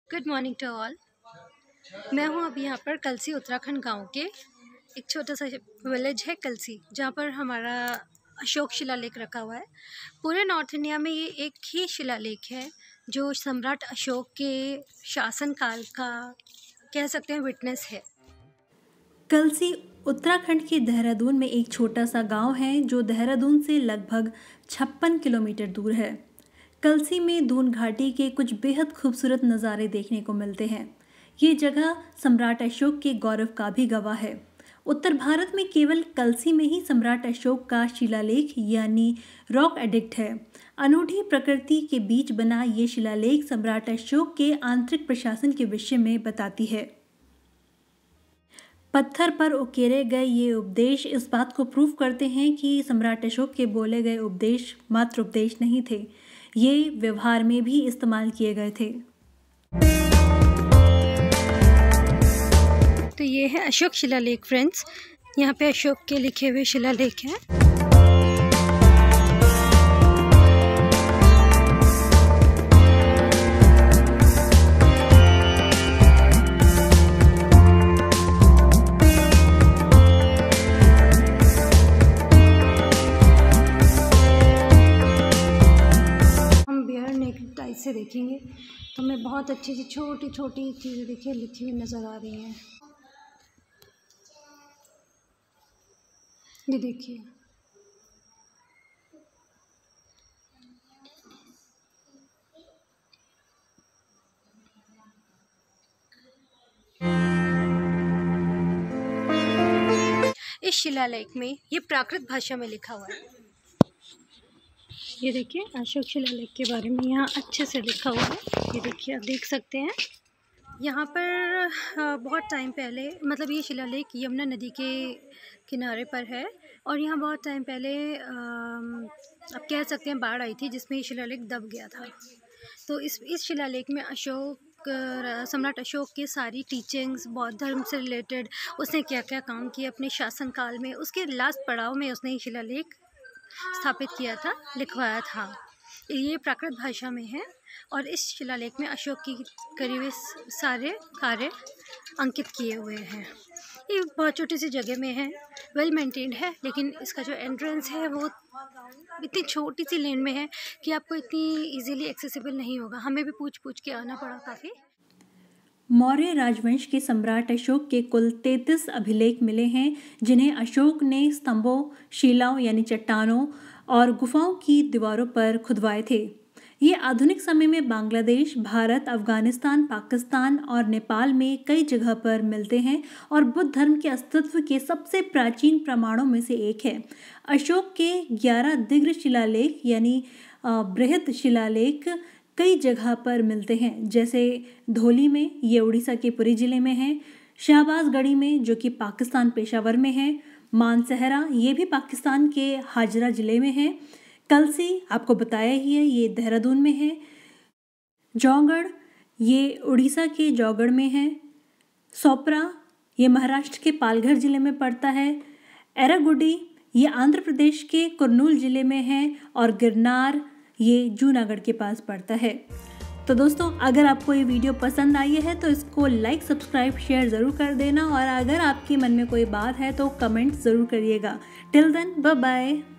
Good morning to all. मैं हूँ अभी यहाँ पर कलसी उत्तराखंड गांव के एक छोटा सा विलेज है कलसी, जहाँ पर हमारा अशोक शिलालेख रखा हुआ है। पूरे नॉर्थ इंडिया में ये एक ही शिलालेख है जो सम्राट अशोक के शासनकाल का कह सकते हैं विटनेस है। कलसी उत्तराखंड के देहरादून में एक छोटा सा गांव है जो देहरादून से लगभग 56 किलोमीटर दूर है। कलसी में दून घाटी के कुछ बेहद खूबसूरत नज़ारे देखने को मिलते हैं। ये जगह सम्राट अशोक के गौरव का भी गवाह है। उत्तर भारत में केवल कलसी में ही सम्राट अशोक का शिलालेख यानी रॉक एडिक्ट है। अनूठी प्रकृति के बीच बना ये शिलालेख सम्राट अशोक के आंतरिक प्रशासन के विषय में बताती है। पत्थर पर उकेरे गए ये उपदेश इस बात को प्रूव करते हैं कि सम्राट अशोक के बोले गए उपदेश मात्र उपदेश नहीं थे, ये व्यवहार में भी इस्तेमाल किए गए थे। तो ये है अशोक शिलालेख फ्रेंड्स। यहाँ पे अशोक के लिखे हुए शिलालेख हैं। से देखेंगे तो हमें बहुत अच्छी सी छोटी छोटी चीज़ें देखिए लिखी हुई नज़र आ रही हैं। ये देखिए, इस शिलालेख में ये प्राकृत भाषा में लिखा हुआ है। ये देखिए अशोक शिलालेख के बारे में यहाँ अच्छे से लिखा हुआ है। ये देखिए, आप देख सकते हैं यहाँ पर बहुत टाइम पहले, मतलब ये शिलालेख यमुना नदी के किनारे पर है और यहाँ बहुत टाइम पहले आप कह सकते हैं बाढ़ आई थी जिसमें ये शिलालेख दब गया था। तो इस शिलालेख में सम्राट अशोक की सारी टीचिंग्स, बौद्ध धर्म से रिलेटेड उसने क्या क्या काम किए अपने शासनकाल में, उसके लास्ट पड़ाव में उसने ये शिलालेख स्थापित किया था, लिखवाया था। ये प्राकृत भाषा में है और इस शिलालेख में अशोक की करी हुए सारे कार्य अंकित किए हुए हैं। ये बहुत छोटी सी जगह में है, वेल मेंटेन्ड है, लेकिन इसका जो एंट्रेंस है वो इतनी छोटी सी लेन में है कि आपको इतनी इजीली एक्सेसिबल नहीं होगा। हमें भी पूछ पूछ के आना पड़ा काफ़ी। मौर्य राजवंश के सम्राट अशोक के कुल 33 अभिलेख मिले हैं, जिन्हें अशोक ने स्तंभों, शिलाओं यानी चट्टानों और गुफाओं की दीवारों पर खुदवाए थे। ये आधुनिक समय में बांग्लादेश, भारत, अफगानिस्तान, पाकिस्तान और नेपाल में कई जगह पर मिलते हैं और बुद्ध धर्म के अस्तित्व के सबसे प्राचीन प्रमाणों में से एक है। अशोक के 11 दीर्घ शिलालेख यानी बृहद शिलालेख कई जगह पर मिलते हैं, जैसे धौली में, ये उड़ीसा के पुरी जिले में है, शाहबाजगढ़ी में जो कि पाकिस्तान पेशावर में है, मानसहरा ये भी पाकिस्तान के हाजरा जिले में है, कलसी आपको बताया ही है ये देहरादून में है, जौगढ़ ये उड़ीसा के जौगढ़ में है, सोपरा ये महाराष्ट्र के पालघर जिले में पड़ता है, एरागुडी ये आंध्र प्रदेश के कुर्नूल जिले में है और गिरनार ये जूनागढ़ के पास पड़ता है। तो दोस्तों, अगर आपको ये वीडियो पसंद आई है तो इसको लाइक, सब्सक्राइब, शेयर ज़रूर कर देना और अगर आपके मन में कोई बात है तो कमेंट ज़रूर करिएगा। Till then, bye bye.